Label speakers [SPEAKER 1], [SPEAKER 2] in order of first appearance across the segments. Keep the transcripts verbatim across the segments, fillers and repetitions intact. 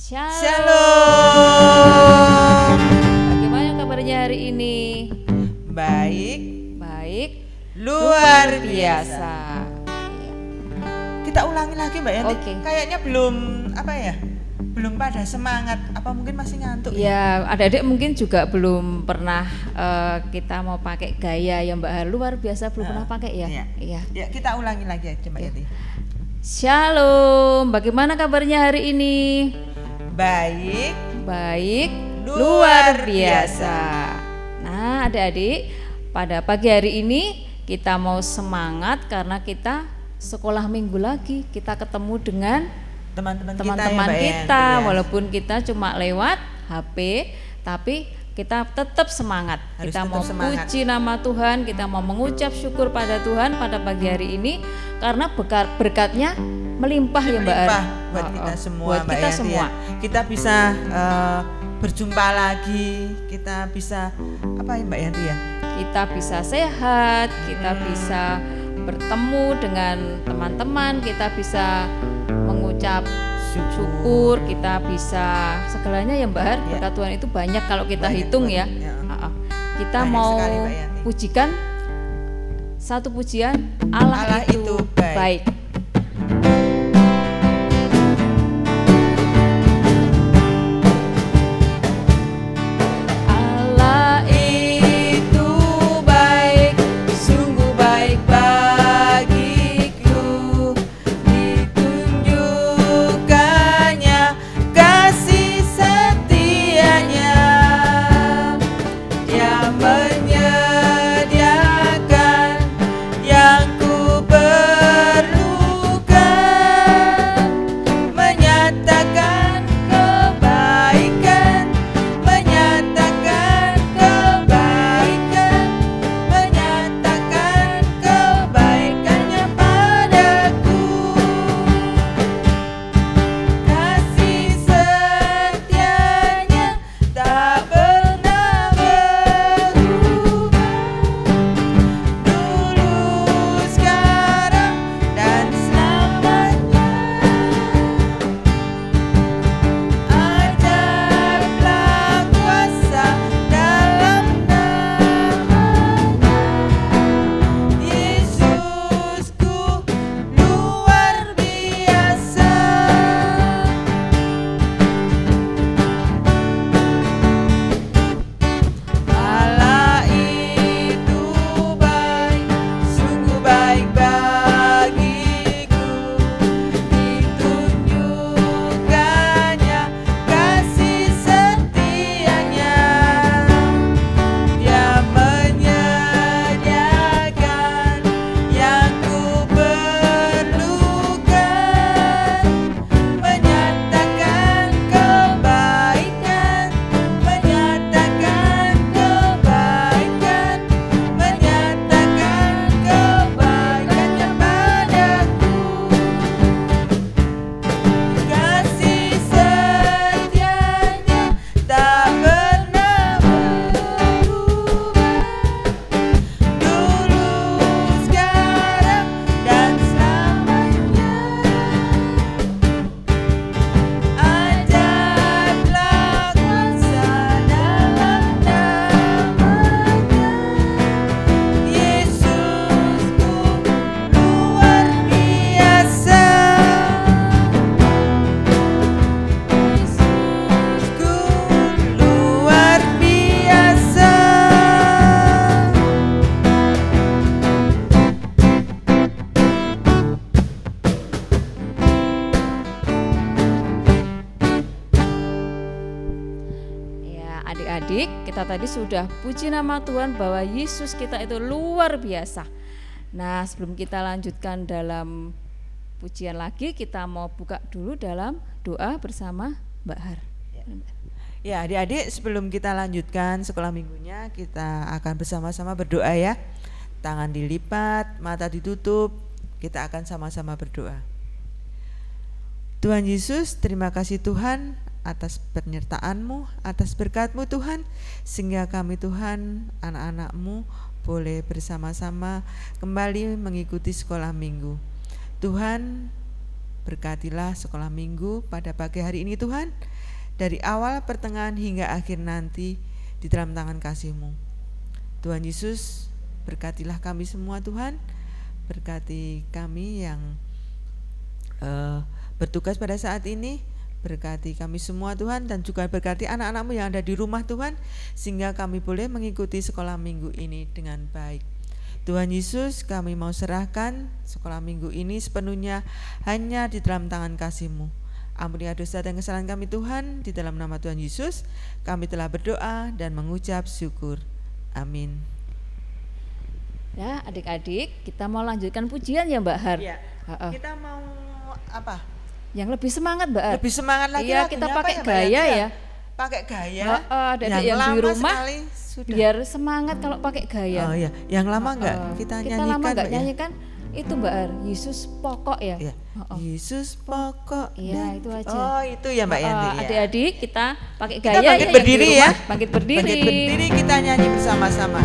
[SPEAKER 1] Shalom.
[SPEAKER 2] Shalom.
[SPEAKER 1] Bagaimana kabarnya hari ini?
[SPEAKER 2] Baik.
[SPEAKER 1] Baik.
[SPEAKER 2] Luar biasa.
[SPEAKER 1] Iya.
[SPEAKER 2] Kita ulangi lagi Mbak Yanti.
[SPEAKER 1] Oke.
[SPEAKER 2] Kayaknya belum apa ya? Belum pada semangat. Apa mungkin masih ngantuk?
[SPEAKER 1] Ya, adik-adik mungkin juga belum pernah uh, kita mau pakai gaya yang Mbak Har luar biasa belum uh, pernah pakai ya.
[SPEAKER 2] Iya.
[SPEAKER 1] Iya.
[SPEAKER 2] Ya, kita ulangi lagi aja Mbak
[SPEAKER 1] Iya.
[SPEAKER 2] Yanti.
[SPEAKER 1] Shalom. Bagaimana kabarnya hari ini?
[SPEAKER 2] Baik.
[SPEAKER 1] Baik.
[SPEAKER 2] Luar
[SPEAKER 1] Luar biasa. Nah, adik-adik, pada pagi hari ini kita mau semangat karena kita sekolah minggu lagi. Kita ketemu dengan
[SPEAKER 2] Teman-teman kita,
[SPEAKER 1] teman-teman
[SPEAKER 2] ya,
[SPEAKER 1] kita,
[SPEAKER 2] ya.
[SPEAKER 1] walaupun kita cuma lewat H P, tapi kita tetap semangat.
[SPEAKER 2] Harus
[SPEAKER 1] kita
[SPEAKER 2] tetap
[SPEAKER 1] mau
[SPEAKER 2] semangat.
[SPEAKER 1] puji nama Tuhan, kita mau mengucap syukur pada Tuhan pada pagi hari ini karena berkat berkatnya melimpah ya Mbak
[SPEAKER 2] Melimpah
[SPEAKER 1] Ar.
[SPEAKER 2] buat
[SPEAKER 1] Oh,
[SPEAKER 2] kita
[SPEAKER 1] oh.
[SPEAKER 2] semua
[SPEAKER 1] Buat
[SPEAKER 2] Mbak
[SPEAKER 1] kita
[SPEAKER 2] Yanti
[SPEAKER 1] semua.
[SPEAKER 2] ya. Kita bisa uh, berjumpa lagi, kita bisa apa ya Mbak Yanti ya?
[SPEAKER 1] Kita bisa sehat, kita
[SPEAKER 2] Hmm.
[SPEAKER 1] bisa bertemu dengan teman-teman, kita bisa mengucap syukur, kita bisa segalanya ya Mbak Har.
[SPEAKER 2] Ya.
[SPEAKER 1] Berkat Tuhan itu banyak kalau kita
[SPEAKER 2] Banyak
[SPEAKER 1] hitung ya.
[SPEAKER 2] banget, ya.
[SPEAKER 1] Ah, ah. Kita
[SPEAKER 2] Banyak
[SPEAKER 1] mau
[SPEAKER 2] sekali, Mbak Yanti.
[SPEAKER 1] pujikan satu pujian Allah,
[SPEAKER 2] Allah
[SPEAKER 1] itu,
[SPEAKER 2] itu baik.
[SPEAKER 1] baik. Allah itu baik, sungguh baik bagiku.
[SPEAKER 2] Ditunjukkannya kasih setianya, Dia menyediakan yang ku perlukan, menyatakan kebaikan, menyatakan kebaikan, menyatakan kebaikannya padaku. Kasih setianya tak pernah berubah, dulu, sekarang, dan selamanya. Ajaiblah kuasa dalam nama-Nya, Yesusku luar biasa. Allah itu baik, sungguh baik bagiku. Ditunjukkannya kasih setianya, Dia menyediakan yang ku perlukan, menyatakan kebaikan, menyatakan kebaikan, menyatakan kebaikannya padaku. Kasih setianya tak pernah berubah, dulu, sekarang, dan selamanya. Ajaiblah kuasa dalam nama-Nya, Yesusku luar biasa. Yesusku luar biasa.
[SPEAKER 1] Ya, adik-adik, kita tadi sudah puji nama Tuhan bahwa Yesus kita itu luar biasa. Nah, sebelum kita lanjutkan dalam pujian lagi, kita mau buka dulu dalam doa bersama Mbak Har.
[SPEAKER 2] Ya, adik-adik, sebelum kita lanjutkan sekolah minggunya, kita akan bersama-sama berdoa ya. Tangan dilipat, mata ditutup, kita akan sama-sama berdoa. Tuhan Yesus, terima kasih Tuhan atas penyertaan-Mu, atas berkat-Mu Tuhan, sehingga kami Tuhan, anak-anak-Mu boleh bersama-sama kembali mengikuti sekolah minggu. Tuhan, berkatilah sekolah minggu pada pagi hari ini Tuhan, dari awal, pertengahan hingga akhir nanti di dalam tangan kasih-Mu. Tuhan Yesus, berkatilah kami semua Tuhan, berkati kami yang uh, bertugas pada saat ini, berkati kami semua Tuhan, dan juga berkati anak-anak-Mu yang ada di rumah Tuhan, sehingga kami boleh mengikuti sekolah minggu ini dengan baik. Tuhan Yesus, kami mau serahkan sekolah minggu ini sepenuhnya hanya di dalam tangan kasih-Mu. Ampuni dosa dan kesalahan kami Tuhan, di dalam nama Tuhan Yesus kami telah berdoa dan mengucap syukur. Amin.
[SPEAKER 1] Ya, adik-adik, kita mau lanjutkan pujian ya Mbak Har.
[SPEAKER 2] Ya,
[SPEAKER 1] uh-uh.
[SPEAKER 2] kita mau apa?
[SPEAKER 1] Yang lebih semangat Mbak Har.
[SPEAKER 2] Lebih semangat lagi.
[SPEAKER 1] Iya, kita pakai ya, gaya ya.
[SPEAKER 2] Pakai gaya.
[SPEAKER 1] Uh-uh, yang, yang di rumah sudah. Biar semangat kalau pakai gaya.
[SPEAKER 2] Oh iya, yang lama enggak uh-uh. kita, kita nyanyikan? Kita lama enggak
[SPEAKER 1] nyanyikan? Itu Mbak Ar, Yesus pokok ya.
[SPEAKER 2] Iya. Oh, oh. Yesus pokok.
[SPEAKER 1] Iya, itu aja.
[SPEAKER 2] Oh, itu ya Mbak Yanti.
[SPEAKER 1] Uh, adik-adik kita pakai gaya
[SPEAKER 2] kita bangkit
[SPEAKER 1] ya,
[SPEAKER 2] berdiri ya.
[SPEAKER 1] Bangkit berdiri.
[SPEAKER 2] Bangkit berdiri, kita nyanyi bersama-sama.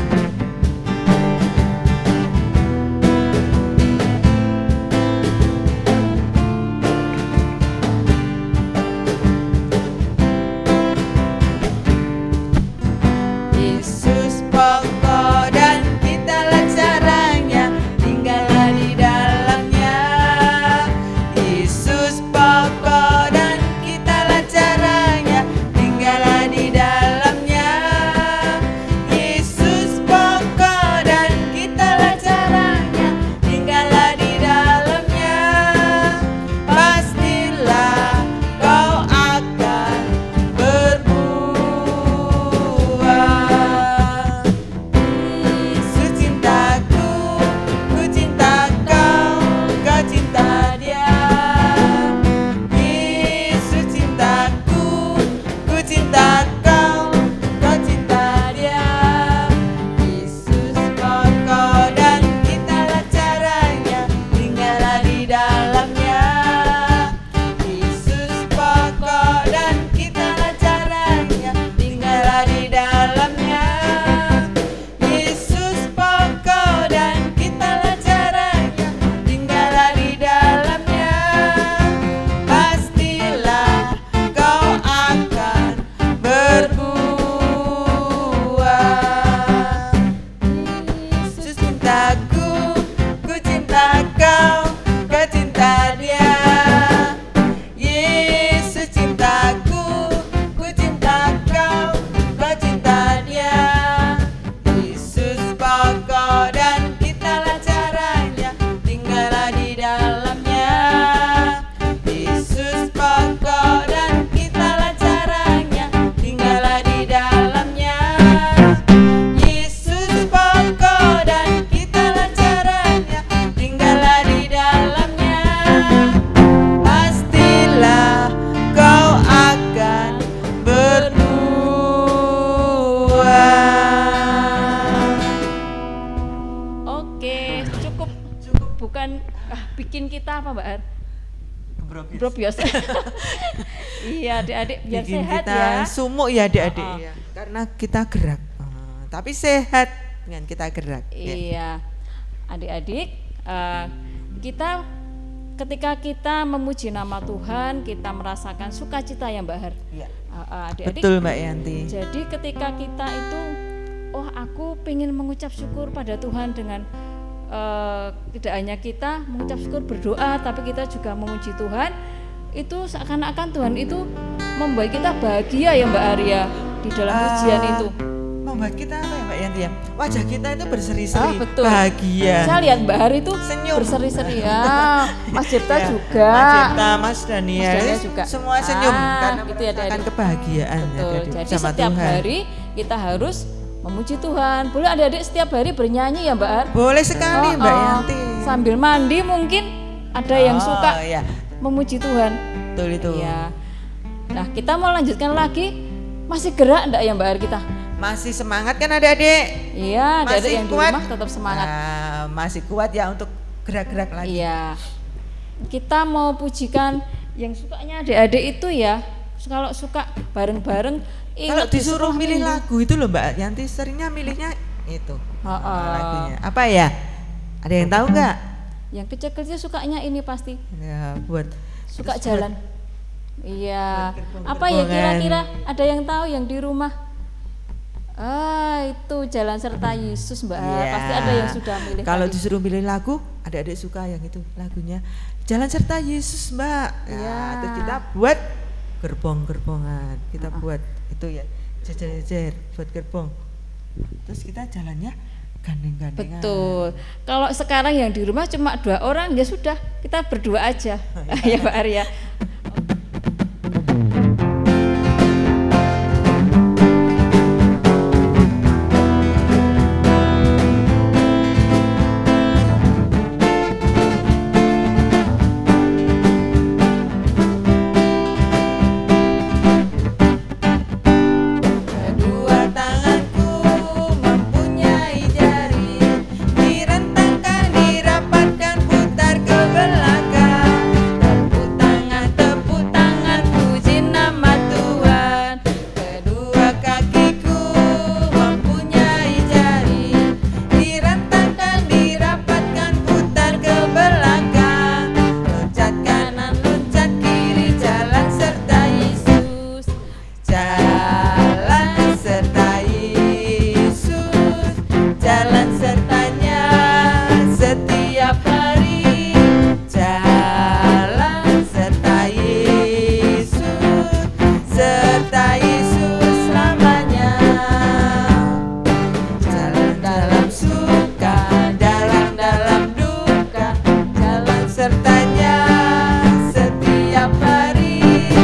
[SPEAKER 1] Biasa. Iya adik-adik biar
[SPEAKER 2] bikin
[SPEAKER 1] sehat
[SPEAKER 2] kita
[SPEAKER 1] ya.
[SPEAKER 2] Sumuk ya adik-adik
[SPEAKER 1] uh-uh.
[SPEAKER 2] ya. Karena kita gerak. Uh, tapi sehat dengan kita gerak.
[SPEAKER 1] Iya. Ya. Adik-adik uh, kita ketika kita memuji nama Tuhan, kita merasakan sukacita ya Mbak Har.
[SPEAKER 2] Iya.
[SPEAKER 1] Uh, uh, adik-adik.
[SPEAKER 2] Betul Mbak Yanti.
[SPEAKER 1] Jadi ketika kita itu, oh aku pengen mengucap syukur pada Tuhan dengan uh, tidak hanya kita mengucap syukur berdoa, tapi kita juga memuji Tuhan. Itu seakan-akan Tuhan itu membuat kita bahagia ya Mbak Arya di dalam pujian uh, itu.
[SPEAKER 2] Membuat kita apa ya Mbak Yanti ya? Wajah kita itu berseri-seri,
[SPEAKER 1] ah, betul.
[SPEAKER 2] Bahagia.
[SPEAKER 1] Saya lihat Mbak Hari itu
[SPEAKER 2] senyum,
[SPEAKER 1] berseri-seri ya. Mas Cipta
[SPEAKER 2] ya,
[SPEAKER 1] juga.
[SPEAKER 2] Mas Cipta, Mas Daniel,
[SPEAKER 1] Mas Daniel juga.
[SPEAKER 2] Semua senyum
[SPEAKER 1] ah,
[SPEAKER 2] karena
[SPEAKER 1] gitu ya,
[SPEAKER 2] merasakan kebahagiaan.
[SPEAKER 1] Betul.
[SPEAKER 2] Ya,
[SPEAKER 1] jadi
[SPEAKER 2] sama
[SPEAKER 1] setiap
[SPEAKER 2] Tuhan.
[SPEAKER 1] hari kita harus memuji Tuhan. Boleh adik-adik setiap hari bernyanyi ya Mbak Ar?
[SPEAKER 2] Boleh sekali
[SPEAKER 1] oh,
[SPEAKER 2] Mbak
[SPEAKER 1] oh.
[SPEAKER 2] Yanti.
[SPEAKER 1] Sambil mandi mungkin ada yang
[SPEAKER 2] oh,
[SPEAKER 1] suka
[SPEAKER 2] ya.
[SPEAKER 1] memuji Tuhan.
[SPEAKER 2] Betul itu.
[SPEAKER 1] Iya. Nah kita mau lanjutkan lagi. Masih gerak enggak ya Mbak Ar kita?
[SPEAKER 2] Masih semangat kan adik-adik?
[SPEAKER 1] Iya, adik-adik yang
[SPEAKER 2] kuat.
[SPEAKER 1] di rumah tetap semangat.
[SPEAKER 2] Nah, masih kuat ya untuk gerak-gerak lagi.
[SPEAKER 1] Iya. Kita mau pujikan yang sukanya adik-adik itu ya. Kalau suka bareng-bareng.
[SPEAKER 2] Kalau disuruh milih ini. Lagu itu loh Mbak Yanti seringnya milihnya itu.
[SPEAKER 1] Oh, oh.
[SPEAKER 2] Lagunya. Apa ya? Ada yang tahu nggak?
[SPEAKER 1] Yang kecil-kecil sukanya ini pasti.
[SPEAKER 2] Ya buat.
[SPEAKER 1] Suka jalan.
[SPEAKER 2] Buat,
[SPEAKER 1] Iya.
[SPEAKER 2] Gerbong-
[SPEAKER 1] Apa ya
[SPEAKER 2] gerbongan.
[SPEAKER 1] kira-kira ada yang tahu yang di rumah? Ah, itu Jalan Serta Yesus, Mbak.
[SPEAKER 2] Iya.
[SPEAKER 1] Pasti ada yang sudah milih.
[SPEAKER 2] Kalau
[SPEAKER 1] tadi.
[SPEAKER 2] disuruh milih lagu, adik-adik suka yang itu lagunya Jalan Serta Yesus, Mbak.
[SPEAKER 1] Iya.
[SPEAKER 2] Nah, terus kita buat gerbong-gerbongan. Kita
[SPEAKER 1] Uh-uh.
[SPEAKER 2] buat itu ya, jejer-jejer buat gerbong. Terus kita jalannya gandeng-gandengan.
[SPEAKER 1] Betul. Kalau sekarang yang di rumah cuma dua orang, ya sudah, kita berdua aja. Ya Mbak Arya.
[SPEAKER 2] Kedua tanganku mempunyai jari, direntangkan, dirapatkan, putar ke belakang. Tepuk tangan, tepuk tangan, puji nama Tuhan. Kedua kakiku mempunyai jari, direntangkan, dirapatkan, putar ke belakang. Loncat kanan, loncat kiri, jalan serta Yesus. Jalan serta Yesus, jalan sertanya setiap hari. Jalan serta Yesus, serta Yesus selamanya. Jalan dalam suka, jalan dalam duka, jalan sertanya setiap hari.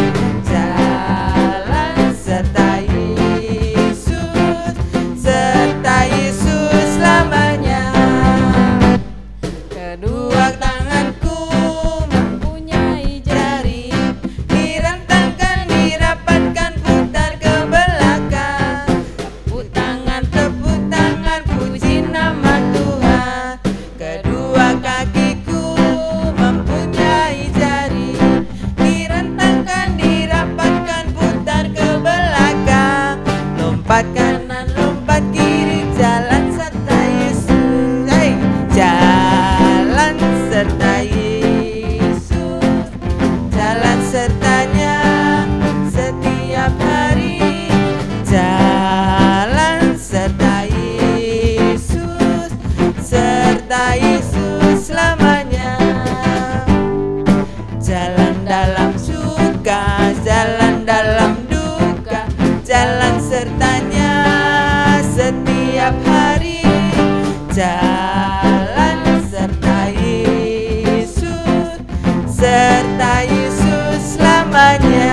[SPEAKER 2] Jalan serta Yesus, serta Yesus selamanya. Kedua tanganku mempunyai jari, direntangkan, dirapatkan, putar ke belakang. Tepuk tangan, tepuk tangan, puji nama Tuhan. Kedua kakiku mempunyai jari, direntangkan, dirapatkan, putar ke belakang. Lompat kanan, lompat kiri, jalan serta Yesus. Hey! Jalan serta Yesus, jalan sertanya setiap hari. Jalan serta Yesus, serta Yesus selamanya. Jalan dalam suka, jalan dalam duka, jalan sertanya setiap hari. Jalan serta Yesus, serta Yesus selamanya.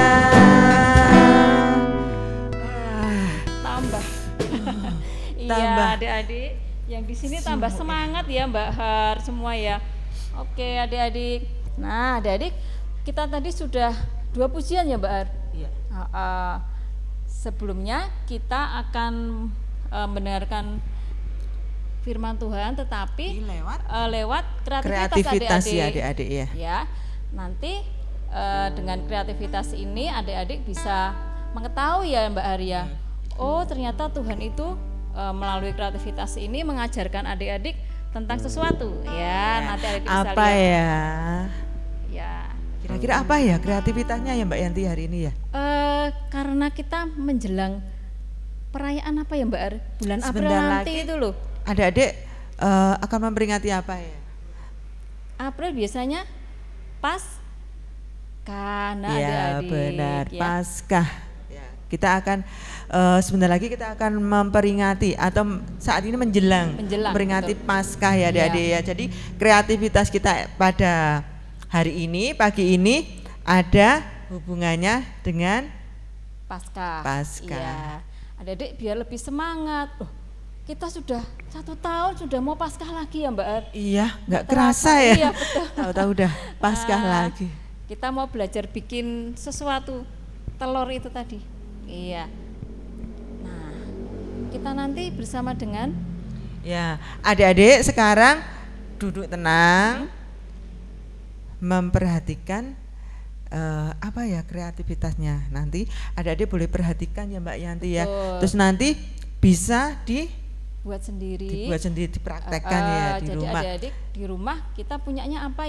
[SPEAKER 1] Tambah. Iya,
[SPEAKER 2] Tambah.
[SPEAKER 1] adik-adik yang di sini tambah semangat ya Mbak Har semua ya. Oke, adik-adik. Nah, adik-adik, kita tadi sudah dua pujian ya Mbak Har.
[SPEAKER 2] Iya.
[SPEAKER 1] Uh, uh, sebelumnya kita akan uh, mendengarkan firman Tuhan, tetapi
[SPEAKER 2] Lewat
[SPEAKER 1] uh, lewat kreativitas,
[SPEAKER 2] kreativitas
[SPEAKER 1] adik-adik.
[SPEAKER 2] ya adik-adik ya.
[SPEAKER 1] Ya, nanti uh, dengan kreativitas ini adik-adik bisa mengetahui ya Mbak Arya. Oh, ternyata Tuhan itu uh, melalui kreativitas ini mengajarkan adik-adik tentang sesuatu. Ya, nanti adik-adik bisa
[SPEAKER 2] Apa
[SPEAKER 1] lihat.
[SPEAKER 2] ya?
[SPEAKER 1] Ya.
[SPEAKER 2] Kira-kira apa ya kreativitasnya ya Mbak Yanti hari ini ya?
[SPEAKER 1] Uh, karena kita menjelang perayaan apa ya Mbak Ar? Bulan April
[SPEAKER 2] Sebentar
[SPEAKER 1] nanti
[SPEAKER 2] lagi.
[SPEAKER 1] itu loh.
[SPEAKER 2] Adik-adik eh, akan memperingati apa ya?
[SPEAKER 1] April biasanya pas karena
[SPEAKER 2] Ya
[SPEAKER 1] adik-adik
[SPEAKER 2] benar,
[SPEAKER 1] ya.
[SPEAKER 2] Paskah. Ya, kita akan eh, sebentar lagi kita akan memperingati atau m- saat ini menjelang,
[SPEAKER 1] Menjelang,
[SPEAKER 2] memperingati
[SPEAKER 1] betul.
[SPEAKER 2] Paskah ya adik-adik ya. Jadi kreativitas kita pada hari ini, pagi ini ada hubungannya dengan
[SPEAKER 1] Paskah.
[SPEAKER 2] Paskah.
[SPEAKER 1] Iya. Adik-adik biar lebih semangat. Loh, kita sudah satu tahun sudah mau Paskah lagi ya Mbak Ar.
[SPEAKER 2] Iya, nggak
[SPEAKER 1] terasa,
[SPEAKER 2] kerasa ya.
[SPEAKER 1] iya, betul.
[SPEAKER 2] Tahu-tahu udah Paskah
[SPEAKER 1] Ah,
[SPEAKER 2] lagi.
[SPEAKER 1] Kita mau belajar bikin sesuatu, telur itu tadi. Iya. Nah, kita nanti bersama dengan
[SPEAKER 2] Ya, adik-adik sekarang duduk tenang, memperhatikan eh, apa ya kreativitasnya. Nanti adik-adik boleh perhatikan ya Mbak Yanti ya.
[SPEAKER 1] Betul.
[SPEAKER 2] Terus nanti bisa di
[SPEAKER 1] buat sendiri.
[SPEAKER 2] dibuat sendiri, dipraktekkan
[SPEAKER 1] Eh,
[SPEAKER 2] ya
[SPEAKER 1] eh,
[SPEAKER 2] di
[SPEAKER 1] jadi
[SPEAKER 2] rumah.
[SPEAKER 1] adik-adik di rumah kita punyanya apa ya?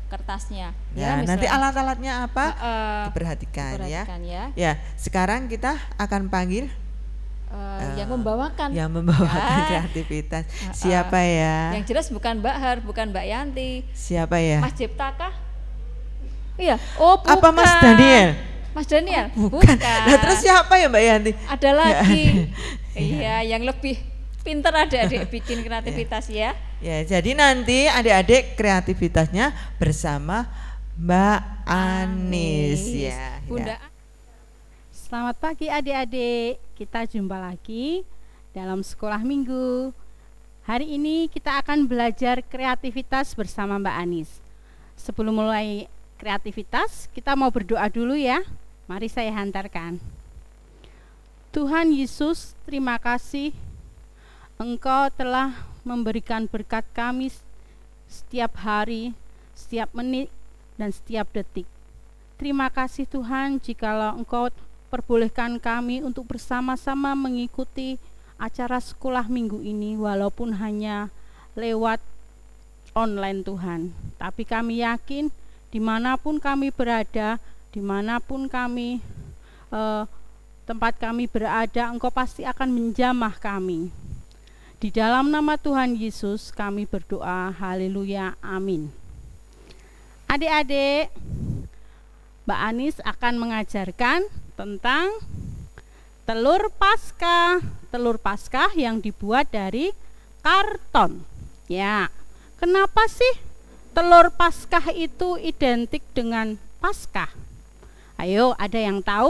[SPEAKER 1] kertasnya.
[SPEAKER 2] Ya,
[SPEAKER 1] ya
[SPEAKER 2] nanti alat-alatnya apa?
[SPEAKER 1] Uh, uh,
[SPEAKER 2] diperhatikan,
[SPEAKER 1] diperhatikan
[SPEAKER 2] ya.
[SPEAKER 1] ya.
[SPEAKER 2] Ya, sekarang kita akan panggil
[SPEAKER 1] uh,
[SPEAKER 2] uh,
[SPEAKER 1] yang membawakan.
[SPEAKER 2] Yang membawakan
[SPEAKER 1] ya.
[SPEAKER 2] kreativitas.
[SPEAKER 1] Uh, uh,
[SPEAKER 2] Siapa ya?
[SPEAKER 1] Yang jelas bukan Mbak Har, bukan Mbak Yanti.
[SPEAKER 2] Siapa ya?
[SPEAKER 1] Mas Cipta kah? Iya. Oh, bukan.
[SPEAKER 2] Apa Mas Daniel?
[SPEAKER 1] Mas Daniel?
[SPEAKER 2] Oh, bukan.
[SPEAKER 1] Bukan.
[SPEAKER 2] Nah, terus siapa ya Mbak Yanti?
[SPEAKER 1] Ada lagi. Iya, yang lebih pinter adik-adik bikin kreativitas ya.
[SPEAKER 2] Ya, jadi nanti adik-adik kreativitasnya bersama Mbak Anis, Anis. ya.
[SPEAKER 1] Bunda.
[SPEAKER 2] Ya.
[SPEAKER 3] Selamat pagi adik-adik. Kita jumpa lagi dalam sekolah minggu. Hari ini kita akan belajar kreativitas bersama Mbak Anis. Sebelum mulai kreativitas, kita mau berdoa dulu ya. Mari saya hantarkan. Tuhan Yesus, terima kasih Engkau telah memberikan berkat kami setiap hari, setiap menit, dan setiap detik. Terima kasih Tuhan jikalau Engkau perbolehkan kami untuk bersama-sama mengikuti acara sekolah minggu ini walaupun hanya lewat online Tuhan. Tapi kami yakin dimanapun kami berada, dimanapun kami eh, tempat kami berada, Engkau pasti akan menjamah kami. Di dalam nama Tuhan Yesus kami berdoa, haleluya, amin. Adik-adik, Mbak Anis akan mengajarkan tentang telur Paskah. Telur Paskah yang dibuat dari karton. Ya, kenapa sih telur Paskah itu identik dengan Paskah? Ayo, ada yang tahu?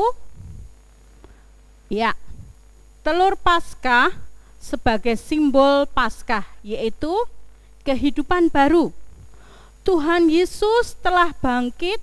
[SPEAKER 3] Ya, telur Paskah sebagai simbol Paskah, yaitu kehidupan baru. Tuhan Yesus telah bangkit,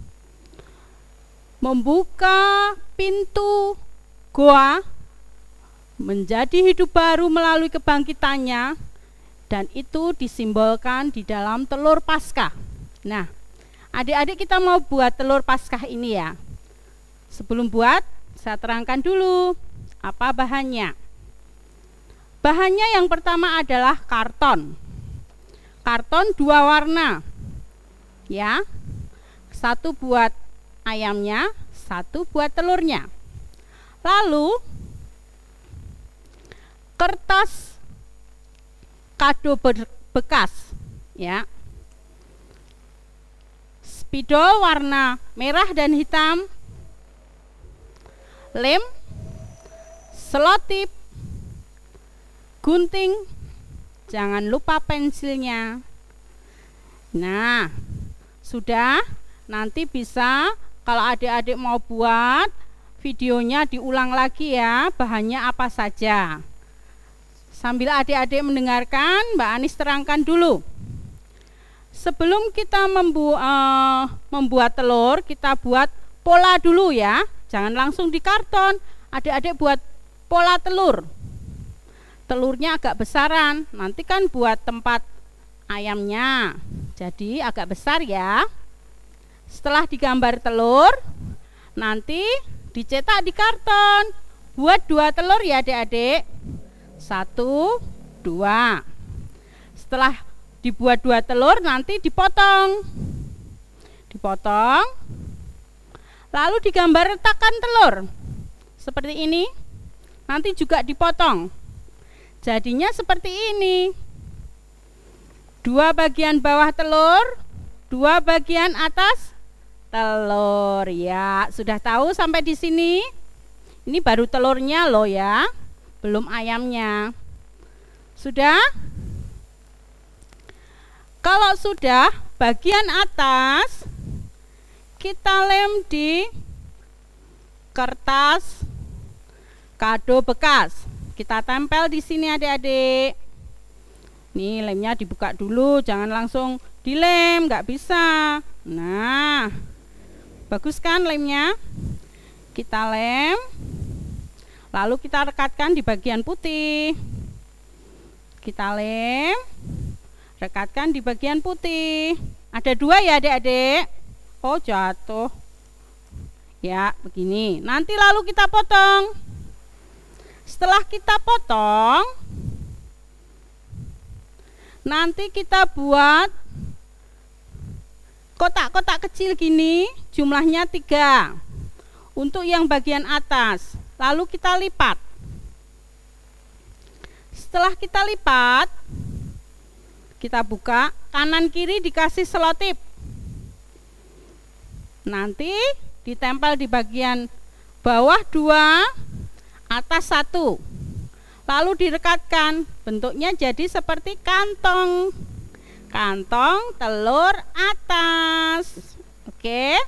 [SPEAKER 3] membuka pintu goa, menjadi hidup baru melalui kebangkitannya, dan itu disimbolkan di dalam telur Paskah. Nah, adik-adik kita mau buat telur Paskah ini ya. Sebelum buat, saya terangkan dulu apa bahannya. Bahannya yang pertama adalah karton. Karton dua warna. Ya. Satu buat ayamnya, satu buat telurnya. Lalu kertas kado bekas, ya. Spidol warna merah dan hitam. Lem, selotip, gunting, jangan lupa pensilnya. Nah, sudah, nanti bisa kalau adik-adik mau buat videonya diulang lagi ya, bahannya apa saja. Sambil adik-adik mendengarkan, Mbak Anis terangkan dulu. Sebelum kita membu uh, membuat telur, kita buat pola dulu ya. Jangan langsung di karton, adik-adik buat pola telur. Telurnya agak besaran, nanti kan buat tempat ayamnya, jadi agak besar ya. Setelah digambar telur, nanti dicetak di karton. Buat dua telur ya adik-adik. Satu, dua. Setelah dibuat dua telur, nanti dipotong. Dipotong. Lalu digambar retakan telur. Seperti ini. Nanti juga dipotong. Jadinya seperti ini. Dua bagian bawah telur, dua bagian atas telur. Ya, sudah tahu sampai di sini? Ini baru telurnya loh ya, belum ayamnya. Sudah? Kalau sudah, bagian atas kita lem di kertas kado bekas. Kita tempel di sini adik-adik. Nih lemnya dibuka dulu, jangan langsung dilem, nggak bisa. Nah, bagus kan lemnya? Kita lem, lalu kita rekatkan di bagian putih. Kita lem, rekatkan di bagian putih. Ada dua ya adik-adik. Oh jatuh. Ya begini. Nanti lalu kita potong. Setelah kita potong, nanti kita buat kotak-kotak kecil gini, jumlahnya tiga. Untuk yang bagian atas, lalu kita lipat. Setelah kita lipat, kita buka, kanan kiri dikasih selotip. Nanti ditempel di bagian bawah dua, atas satu. Lalu direkatkan, bentuknya jadi seperti kantong. Kantong telur atas. Oke.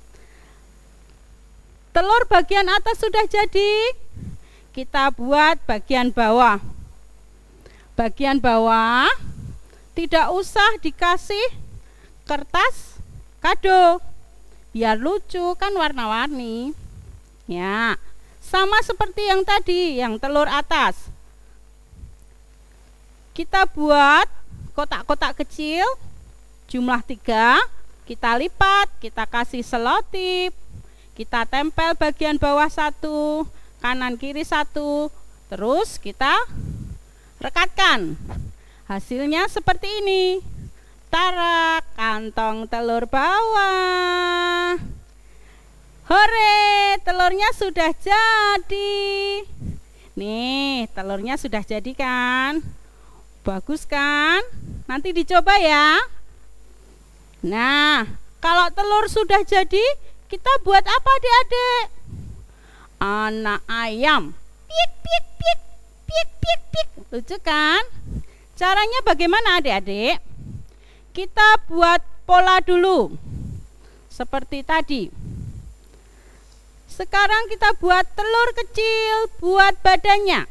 [SPEAKER 3] Telur bagian atas sudah jadi. Kita buat bagian bawah. Bagian bawah tidak usah dikasih kertas kado, biar lucu, kan warna-warni. Ya, sama seperti yang tadi, yang telur atas. Kita buat kotak-kotak kecil, jumlah tiga, kita lipat, kita kasih selotip, kita tempel bagian bawah satu, kanan kiri satu, terus kita rekatkan. Hasilnya seperti ini. Tara, kantong telur bawah. Hore, telurnya sudah jadi. Nih, telurnya sudah jadi kan? Bagus kan? Nanti dicoba ya. Nah, kalau telur sudah jadi, kita buat apa adik-adik? Anak ayam. Pik, pik, pik, pik, pik, pik. Lucu kan? Caranya bagaimana adik-adik? Kita buat pola dulu. Seperti tadi. Sekarang kita buat telur kecil, buat badannya.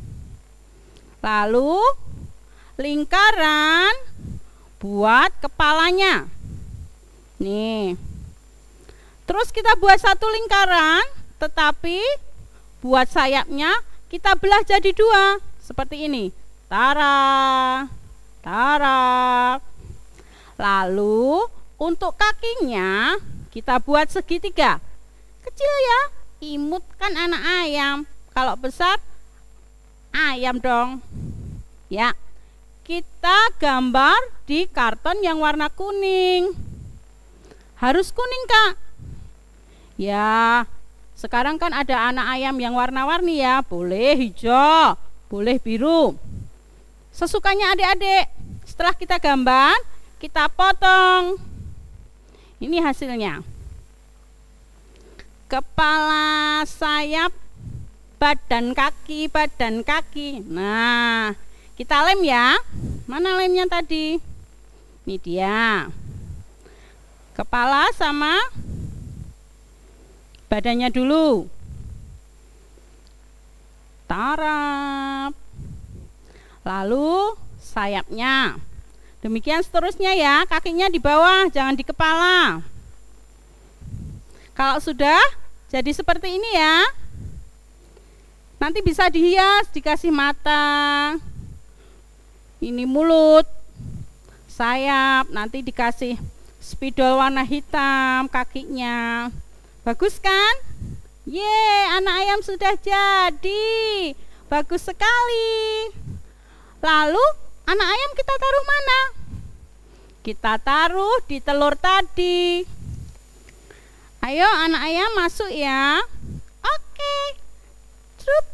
[SPEAKER 3] Lalu lingkaran buat kepalanya. Nih. Terus kita buat satu lingkaran, tetapi buat sayapnya kita belah jadi dua. Seperti ini. Tara, tara. Lalu untuk kakinya kita buat segitiga. Kecil ya, imut kan anak ayam. Kalau besar, ayam dong. Ya, kita gambar di karton yang warna kuning. Harus kuning kak. Ya, sekarang kan ada anak ayam yang warna-warni ya. Boleh hijau, boleh biru. Sesukanya adik-adik. Setelah kita gambar, kita potong. Ini hasilnya. Kepala, sayap, badan kaki, badan kaki. Nah, kita lem ya. Mana lemnya tadi? Ini dia. Kepala sama badannya dulu. Tarap. Lalu sayapnya. Demikian seterusnya ya. Kakinya di bawah, jangan di kepala. Kalau sudah jadi seperti ini ya, nanti bisa dihias, dikasih mata, ini mulut, sayap, nanti dikasih spidol warna hitam kakinya. Bagus kan? Ye, anak ayam sudah jadi. Bagus sekali. Lalu anak ayam kita taruh mana? Kita taruh di telur tadi. Ayo anak ayam masuk ya. Oke. Trup.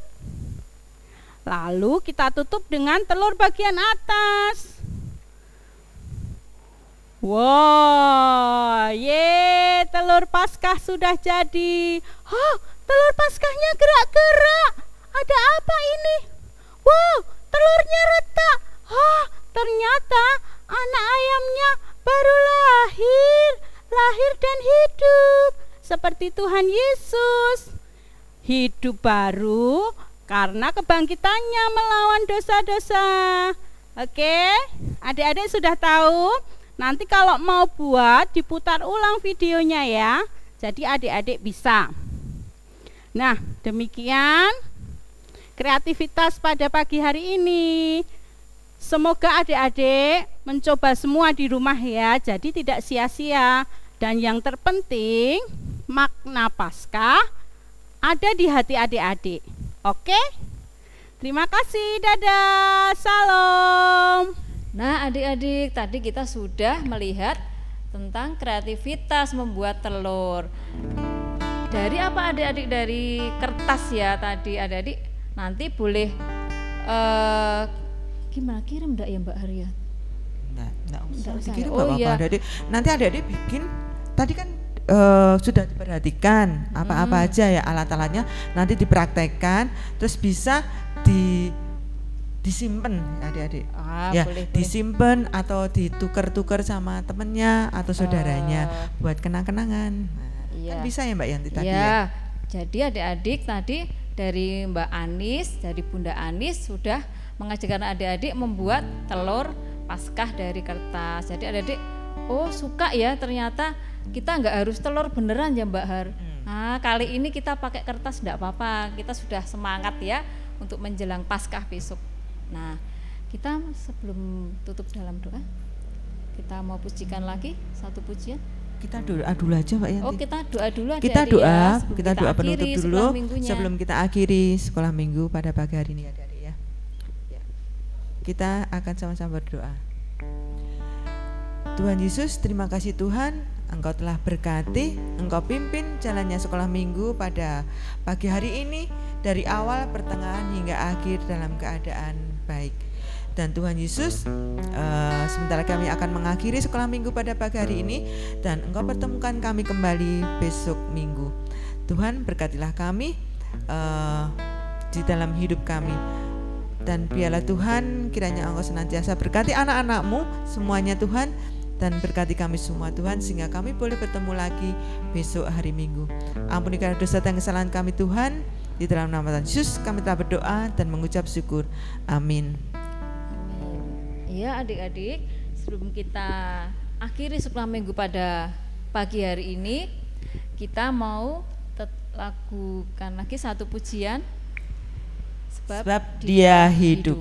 [SPEAKER 3] Lalu kita tutup dengan telur bagian atas. Wow, ye, telur Paskah sudah jadi. Hah, telur Paskahnya gerak-gerak. Ada apa ini? Wow, telurnya retak. Hah, ternyata anak ayamnya baru lahir. Lahir dan hidup seperti Tuhan Yesus. Hidup baru karena kebangkitannya melawan dosa-dosa. Oke, adik-adik sudah tahu. Nanti kalau mau buat diputar ulang videonya ya. Jadi adik-adik bisa. Nah, demikian kreativitas pada pagi hari ini. Semoga adik-adik mencoba semua di rumah ya, jadi tidak sia-sia. Dan yang terpenting, makna Paskah ada di hati adik-adik. Oke? Terima kasih, dadah, salam.
[SPEAKER 1] Nah adik-adik, tadi kita sudah melihat tentang kreativitas membuat telur. Dari apa adik-adik? Dari kertas ya tadi adik-adik. Nanti boleh uh, gimana, kirim enggak ya Mbak Haria?
[SPEAKER 2] Enggak, enggak usah
[SPEAKER 1] Enggak usah.
[SPEAKER 2] dikirim,
[SPEAKER 1] Oh,
[SPEAKER 2] Mbak,
[SPEAKER 1] iya.
[SPEAKER 2] adik-adik. Nanti adik-adik bikin, tadi kan uh, sudah diperhatikan apa-apa
[SPEAKER 1] Hmm.
[SPEAKER 2] aja ya alat-alatnya, nanti dipraktekkan, terus bisa di disimpan adik-adik.
[SPEAKER 1] Ah,
[SPEAKER 2] Ya,
[SPEAKER 1] boleh, boleh.
[SPEAKER 2] disimpan atau ditukar-tukar sama temennya atau saudaranya
[SPEAKER 1] Ah.
[SPEAKER 2] buat kenang-kenangan. Nah,
[SPEAKER 1] Iya.
[SPEAKER 2] kan bisa ya Mbak Yanti tadi
[SPEAKER 1] Ya,
[SPEAKER 2] ya.
[SPEAKER 1] jadi adik-adik tadi dari Mbak Anis, dari Bunda Anis sudah mengajarkan adik-adik membuat telur Paskah dari kertas. Jadi adik-adik, oh suka ya, ternyata kita nggak harus telur beneran ya Mbak Har.
[SPEAKER 2] Hmm.
[SPEAKER 1] Nah, kali ini kita pakai kertas enggak apa-apa. Kita sudah semangat ya untuk menjelang Paskah besok. Nah, kita sebelum tutup dalam doa, kita mau pujikan lagi satu pujian.
[SPEAKER 2] Kita doa dulu aja Mbak Yanti.
[SPEAKER 1] Oh, kita doa dulu adik-adik
[SPEAKER 2] Kita doa,
[SPEAKER 1] ya, sebelum
[SPEAKER 2] kita doa penutup
[SPEAKER 1] akhiri
[SPEAKER 2] dulu
[SPEAKER 1] sekolah minggunya.
[SPEAKER 2] sebelum kita akhiri sekolah minggu pada pagi hari ini adik-adik ya. Ya. Kita akan sama-sama berdoa. Tuhan Yesus, terima kasih Tuhan, Engkau telah berkati, Engkau pimpin jalannya sekolah minggu pada pagi hari ini dari awal, pertengahan hingga akhir dalam keadaan baik. Dan Tuhan Yesus, uh, sementara kami akan mengakhiri sekolah minggu pada pagi hari ini, dan Engkau pertemukan kami kembali besok minggu. Tuhan, berkatilah kami uh, di dalam hidup kami. Dan biarlah Tuhan, kiranya Engkau senantiasa berkati anak-anak-Mu semuanya Tuhan, dan berkati kami semua Tuhan, sehingga kami boleh bertemu lagi besok hari Minggu. Ampuni karena dosa dan kesalahan kami Tuhan. Di dalam nama Tuhan Yesus kami telah berdoa dan mengucap syukur. Amin.
[SPEAKER 1] Iya adik-adik, sebelum kita akhiri sekolah minggu pada pagi hari ini, kita mau lakukan lagi satu pujian, sebab,
[SPEAKER 2] Sebab Dia hidup.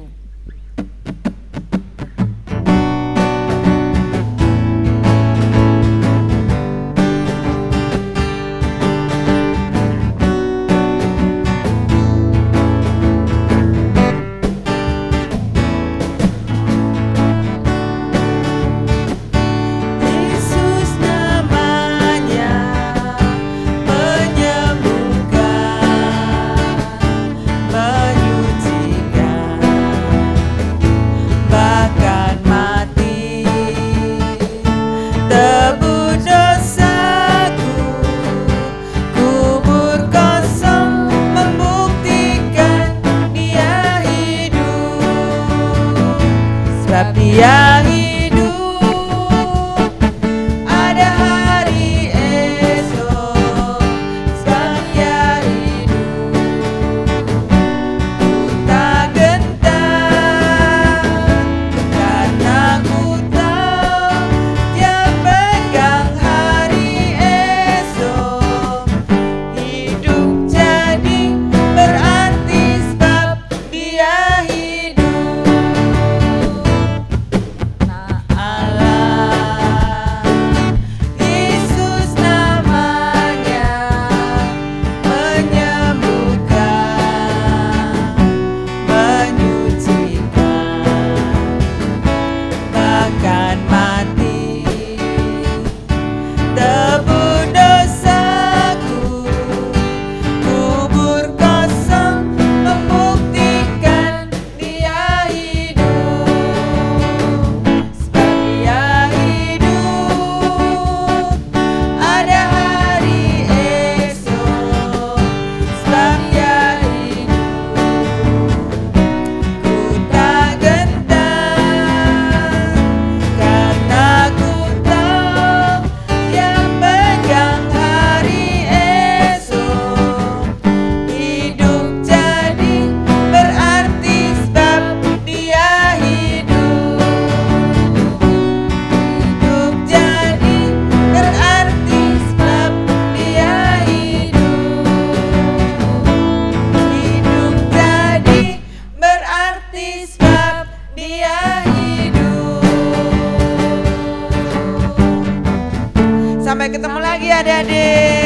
[SPEAKER 4] Yesus namanya menyembuhkan, menyucikan, bahkan mati tebus dosaku, kubur kosong membuktikan Dia hidup. Sebab Dia hidup, ada hari esok. Sebab Dia hidup, ku tak gentar, karena ku tahu Dia pegang hari esok. Hidup jadi berarti sebab Dia hidup.
[SPEAKER 1] Nah,
[SPEAKER 4] Allah, Yesus namanya menyembuhkan, menyucikan, bahkan mati tebus dosaku, kubur kosong membuktikan Dia hidup. Sebab Dia hidup, ada hari esok. Sebab Dia hidup, ku tak gentar, karena ku tahu Dia pegang hari esok. Hidup jadi berarti sebab Dia hidup. Hidup jadi berarti sebab Dia hidup. Hidup jadi berarti sebab Dia hidup.
[SPEAKER 2] Sampai ketemu lagi adik-adik.